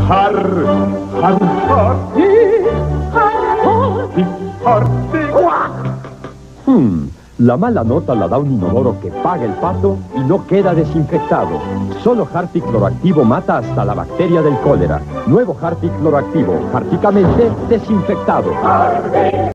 La mala nota la da un inodoro que paga el pato y no queda desinfectado. Solo Harpic Cloroactivo mata hasta la bacteria del cólera. Nuevo Harpic Cloroactivo, hárticamente desinfectado.